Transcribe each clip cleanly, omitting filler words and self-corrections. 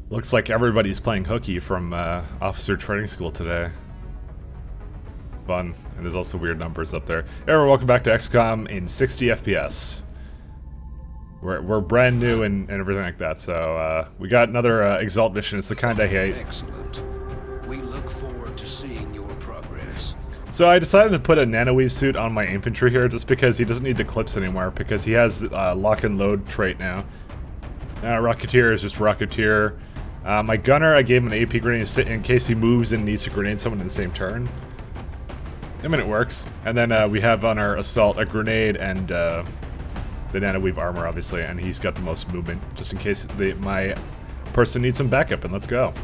Looks like everybody's playing hooky from officer training school today. Fun. And there's also weird numbers up there. Hey everyone, welcome back to XCOM in 60 FPS. We're brand new and everything like that, so we got another Exalt mission. It's the kind I hate. Excellent. We look forward to seeing your progress. So I decided to put a nanoweave suit on my infantry here just because he doesn't need the clips anymore, because he has lock and load trait now. Rocketeer is just Rocketeer. My gunner, I gave him an AP grenade in case he moves and needs to grenade someone in the same turn. I mean, it works. And then we have on our assault a grenade and the nanoweave armor, obviously, and he's got the most movement, just in case my person needs some backup, and let's go.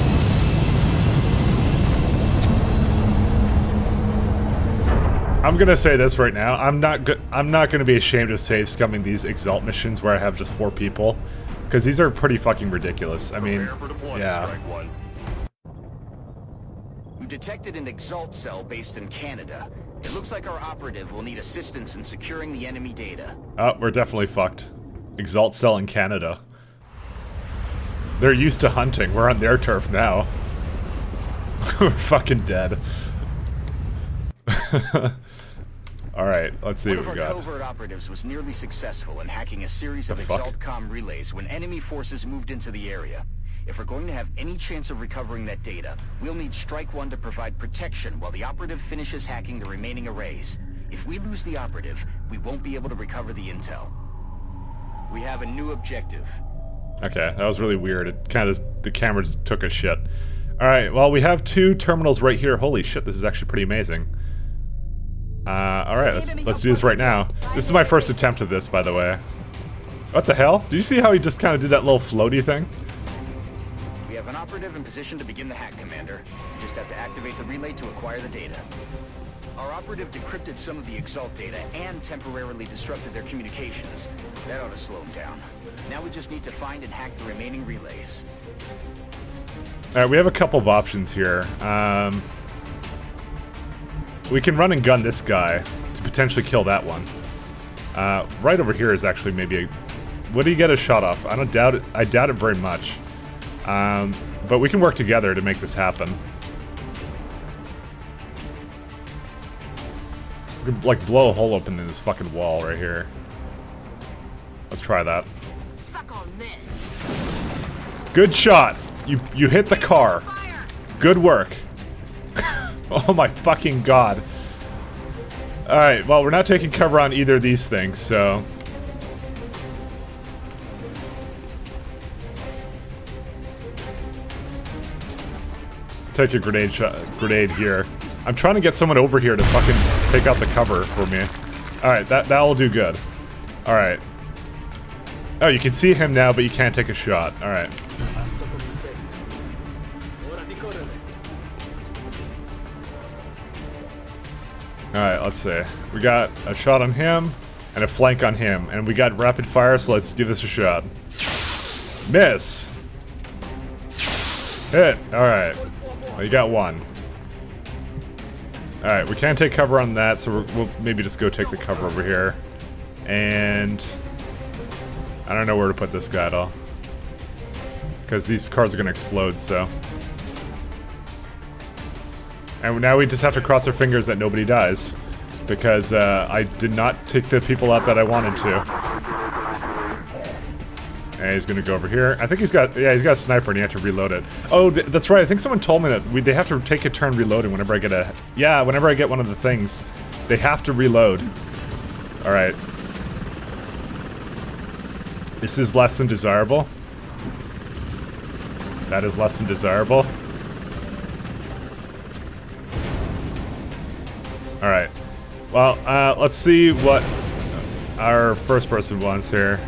I'm gonna say this right now. I'm not gonna be ashamed of save scumming these Exalt missions where I have just 4 people, because these are pretty fucking ridiculous. I mean, yeah. We detected an Exalt cell based in Canada. It looks like our operative will need assistance in securing the enemy data. Oh, we're definitely fucked. Exalt cell in Canada. They're used to hunting. We're on their turf now. We're fucking dead. Alright, let's see what we got. One of our covert operatives was nearly successful in hacking a series of ExaltCom relays when enemy forces moved into the area. If we're going to have any chance of recovering that data, we'll need Strike One to provide protection while the operative finishes hacking the remaining arrays. If we lose the operative, we won't be able to recover the intel. We have a new objective. Okay, that was really weird. It kind of, the camera just took a shit. Alright, well, we have 2 terminals right here. Holy shit, this is actually pretty amazing. Alright, let's do this right now. This is my first attempt at this, by the way. What the hell? Did you see how he just kind of did that little floaty thing? We have an operative in position to begin the hack, Commander. We just have to activate the relay to acquire the data. Our operative decrypted some of the Exalt data and temporarily disrupted their communications. That ought to slow them down. Now we just need to find and hack the remaining relays. Alright, we have a couple of options here. We can run and gun this guy to potentially kill that one. Right over here is actually maybe a... Would he get a shot off? I don't doubt it. I doubt it very much. But we can work together to make this happen. We could, like, blow a hole open in this fucking wall right here. Let's try that. Suck on this. Good shot! You hit the car. Good work. Oh my fucking god. Alright, well, we're not taking cover on either of these things, so... Take a grenade here. I'm trying to get someone over here to fucking take out the cover for me. Alright, that'll do good. Alright. Oh, you can see him now, but you can't take a shot. Alright. Alright, let's see. We got a shot on him, and a flank on him, and we got rapid fire, so let's give this a shot. Miss! Hit! Alright. Well, you got one. Alright, we can't take cover on that, so we'll maybe just go take the cover over here. And... I don't know where to put this guy at all. Because these cars are gonna explode, so... And now we just have to cross our fingers that nobody dies. Because I did not take the people out that I wanted to. And he's gonna go over here. I think he's got, yeah, he's got a sniper and you have to reload it. Oh, that's right, I think someone told me that they have to take a turn reloading whenever I get a... Yeah, whenever I get one of the things. They have to reload. Alright. This is less than desirable. That is less than desirable. Alright. Well, let's see what our first person wants here.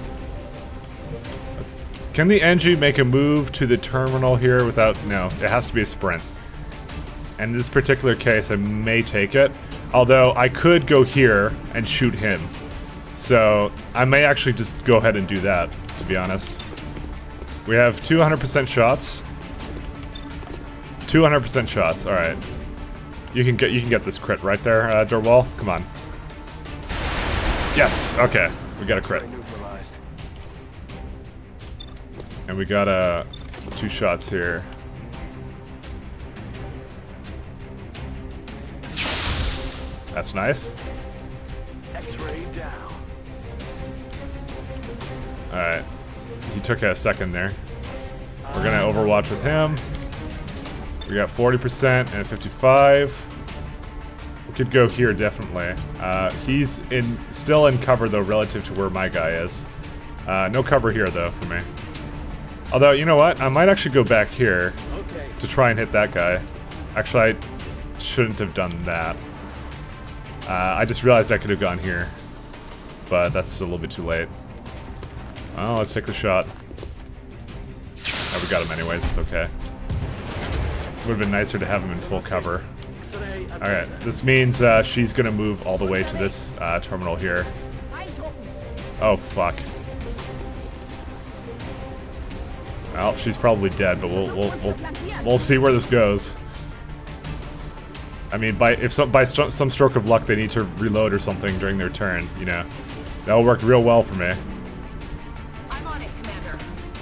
Can the NG make a move to the terminal here without... No, it has to be a sprint. And in this particular case, I may take it. Although, I could go here and shoot him. So, I may actually just go ahead and do that, to be honest. We have 200% shots. 200% shots, alright. You can get this crit right there, Dorwall. Come on. Yes, okay. We got a crit. And we got a 2 shots here. That's nice. X-ray down. Alright. He took a second there. We're gonna overwatch with him. We got 40% and 55. We could go here definitely. He's still in cover though relative to where my guy is. No cover here though for me. Although, you know what? I might actually go back here to try and hit that guy. Actually, I shouldn't have done that. I just realized I could have gone here. But that's a little bit too late. Oh, let's take the shot. Oh, we got him anyways, it's okay. Would have been nicer to have him in full cover. Alright, this means she's gonna move all the way to this terminal here. Oh, fuck. Well, she's probably dead, but we'll see where this goes. I mean, by some stroke of luck they need to reload or something during their turn, you know. That'll work real well for me. I'm on it, Commander.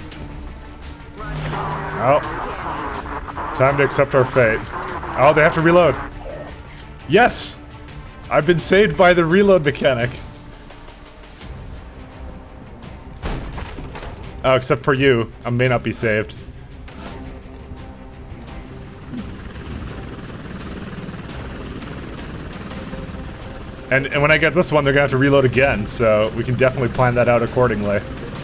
Oh. Time to accept our fate. Oh, they have to reload. Yes! I've been saved by the reload mechanic. Oh, except for you. I may not be saved. And when I get this one, they're gonna have to reload again, so we can definitely plan that out accordingly.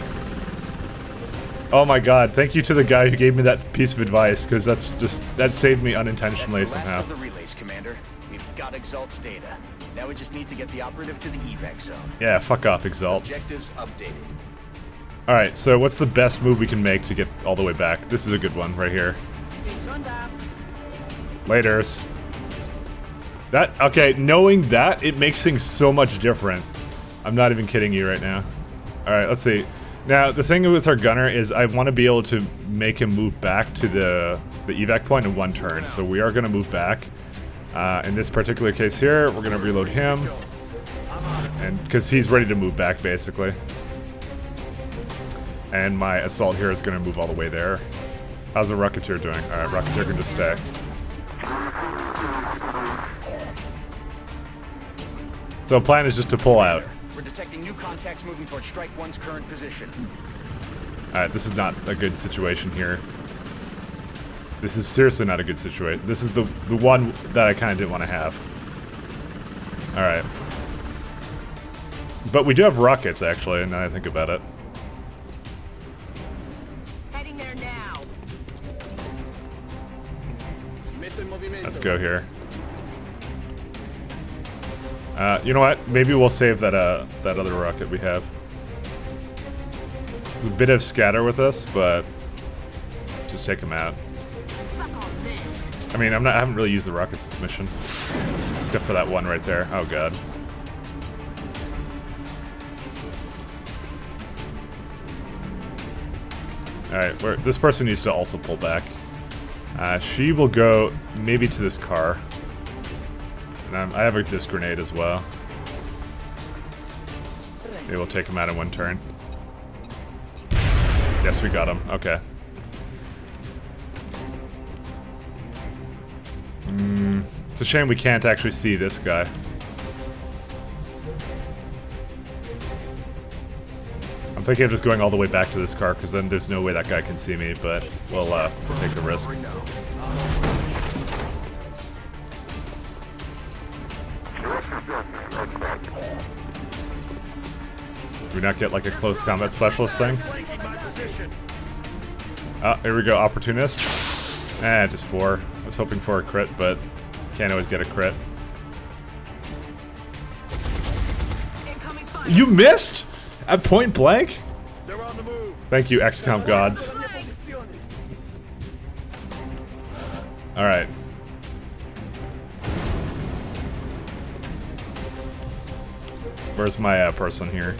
Oh my god, thank you to the guy who gave me that piece of advice, because that saved me unintentionally somehow. That's the last of the relays, Commander. We've got Exalt's data. Now we just need to get the operative to the evac zone. Yeah, fuck off, Exalt. Objectives updated. Alright, so what's the best move we can make to get all the way back? This is a good one, right here. Laters. Okay, knowing that, it makes things so much different. I'm not even kidding you right now. Alright, let's see. Now, the thing with our gunner is I want to be able to make him move back to the evac point in 1 turn. So we are going to move back. In this particular case here, we're going to reload him. And because he's ready to move back, basically. And my assault here is going to move all the way there. How's the Rocketeer doing? Alright, Rocketeer can just stay. So the plan is just to pull out. We're detecting new contacts moving towards Strike 1's current position. Alright, this is not a good situation here. This is seriously not a good situation. This is the one that I kind of didn't want to have. Alright. But we do have rockets, actually, now that I think about it. Heading there now. Let's go here. You know what? Maybe we'll save that that other rocket we have. There's a bit of scatter with us, but just take him out. Suck on this. I mean, I haven't really used the rockets this mission, except for that one right there. Oh god. Alright, this person needs to also pull back. She will go maybe to this car. And I have a disc grenade as well. Maybe we'll take him out in 1 turn. Yes, we got him. Okay. It's a shame we can't actually see this guy. I'm thinking of just going all the way back to this car, because then there's no way that guy can see me, but we'll take the risk. Do we not get like a close combat specialist thing? Oh, here we go, opportunist. Just 4. I was hoping for a crit, but can't always get a crit. You missed? At point blank? Thank you, XCOM gods. Alright. Where's my person here?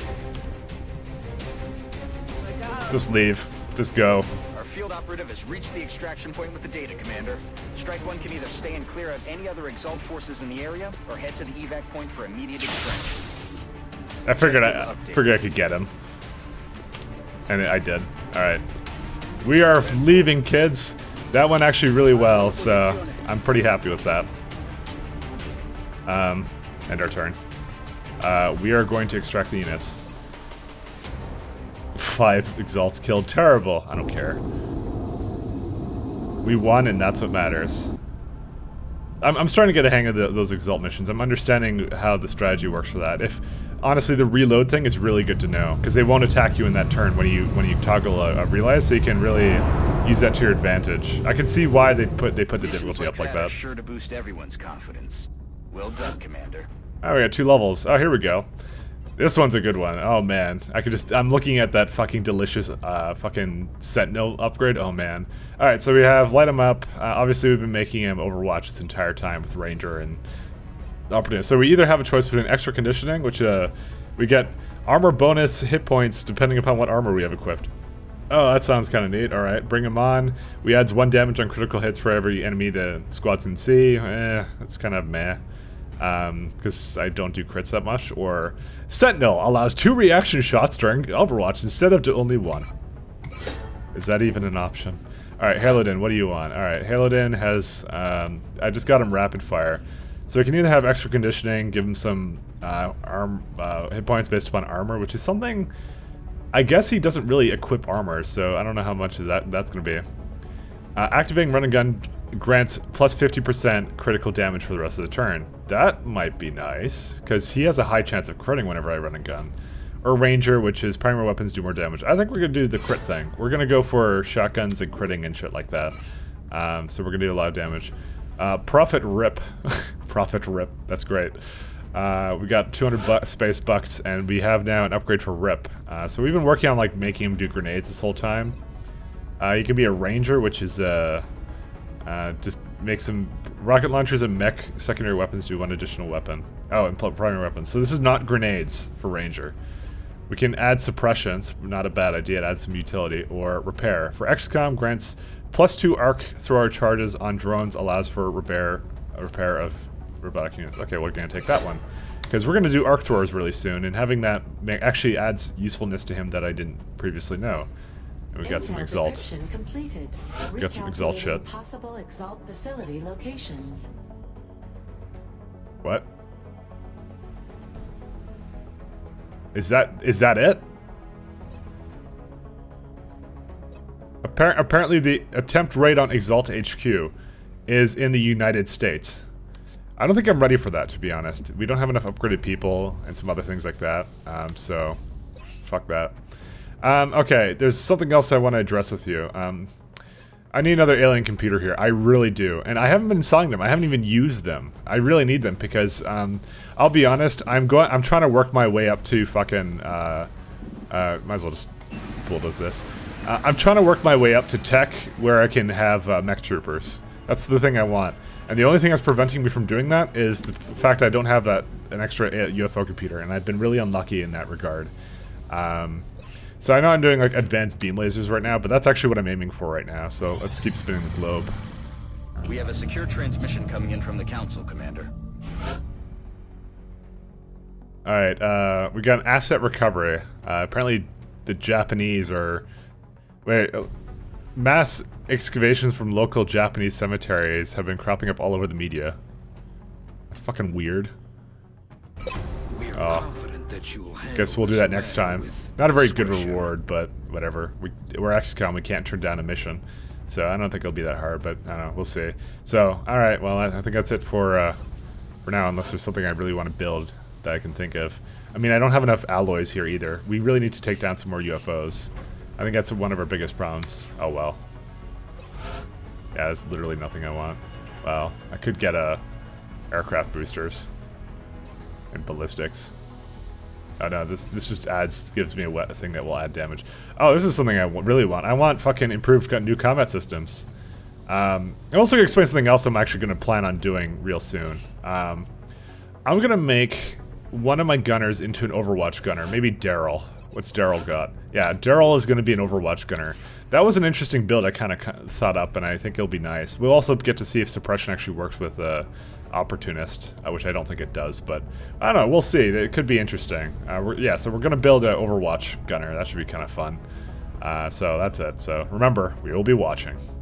Just leave. Just go. Our field operative has reached the extraction point with the data, Commander. Strike 1 can either stay and clear out any other Exalt forces in the area, or head to the evac point for immediate extraction. I figured I could get him. And I did. Alright. We are leaving, kids. That went actually really well, so I'm pretty happy with that. End our turn. We are going to extract the units. 5 exalts killed. Terrible. I don't care. We won, and that's what matters. I'm starting to get a hang of those exalt missions. I'm understanding how the strategy works for that. Honestly, the reload thing is really good to know, because they won't attack you in that turn when you toggle a relay, so you can really use that to your advantage. I can see why they put the difficulty up like that. Sure to boost everyone's confidence. Well done, Commander. Oh, we got 2 levels. Oh, here we go. This one's a good one. Oh man, I'm looking at that fucking delicious fucking Sentinel upgrade. Oh man. All right, so we have light him up. Obviously, we've been making him Overwatch this entire time with Ranger and Opportunist. So we either have a choice between extra conditioning, which we get armor bonus hit points depending upon what armor we have equipped. Oh, that sounds kind of neat. All right, bring him on. We adds 1 damage on critical hits for every enemy the squads can see. That's kind of meh. Because I don't do crits that much. Or Sentinel allows 2 reaction shots during Overwatch instead of to only 1. Is that even an option? Alright, Halodin, what do you want? Alright, Halodin has, I just got him rapid fire. So I can either have extra conditioning, give him some hit points based upon armor, which is something, I guess he doesn't really equip armor, so I don't know how much that's going to be. Activating run and gun grants plus 50% critical damage for the rest of the turn. That might be nice, because he has a high chance of critting whenever I run and gun. Or Ranger, which is primary weapons do more damage. I think we're going to do the crit thing. We're going to go for shotguns and critting and shit like that. So we're going to do a lot of damage. Profit Rip. Profit Rip. That's great. We got 200 space bucks, and we have now an upgrade for Rip. So we've been working on like making him do grenades this whole time. You can be a Ranger, which is just make some rocket launchers and mech secondary weapons do 1 additional weapon. Oh, and primary weapons. So this is not grenades for Ranger. We can add suppressions, not a bad idea, to add some utility, or repair. For XCOM, grants plus 2 arc thrower charges on drones, allows for repair of robotic units. Okay, we're gonna take that one. Because we're gonna do arc throwers really soon, and having that actually adds usefulness to him that I didn't previously know. And we got some exalt. We got some exalt shit. Possible exalt facility locations. What? Is that it? Apparently the attempt rate on Exalt HQ is in the United States. I don't think I'm ready for that, to be honest. We don't have enough upgraded people and some other things like that. So, fuck that. Okay, there's something else I want to address with you. I need another alien computer here. I really do. And I haven't been selling them. I haven't even used them. I really need them because, I'll be honest, I'm trying to work my way up to fucking, might as well just bulldoze this. I'm trying to work my way up to tech where I can have, mech troopers. That's the thing I want. And the only thing that's preventing me from doing that is the fact I don't have an extra UFO computer, and I've been really unlucky in that regard. So I know I'm doing like advanced beam lasers right now, but that's actually what I'm aiming for right now, so let's keep spinning the globe. We have a secure transmission coming in from the Council, Commander. Alright, we got an asset recovery. Apparently the Japanese are... Wait, mass excavations from local Japanese cemeteries have been cropping up all over the media. That's fucking weird. Oh. Guess we'll do that next time. Not a very good reward, but whatever. We're XCOM, we can't turn down a mission. So I don't think it'll be that hard, but I don't know, we'll see. So, alright, well I think that's it for now, unless there's something I really want to build that I can think of. I mean, I don't have enough alloys here either. We really need to take down some more UFOs. I think that's one of our biggest problems. Oh well. Yeah, there's literally nothing I want. Well, I could get aircraft boosters and ballistics. Oh no, this just gives me a thing that will add damage. Oh, this is something I really want. I want fucking improved new combat systems. I'm also going to explain something else I'm actually going to plan on doing real soon. I'm going to make one of my gunners into an Overwatch gunner. Maybe Daryl. What's Daryl got? Yeah, Daryl is going to be an Overwatch gunner. That was an interesting build I kind of thought up, and I think it'll be nice. We'll also get to see if suppression actually works with Opportunist, which I don't think it does, but I don't know, we'll see. It could be interesting. Yeah, so we're going to build an Overwatch gunner. That should be kind of fun. So that's it. So remember, we will be watching.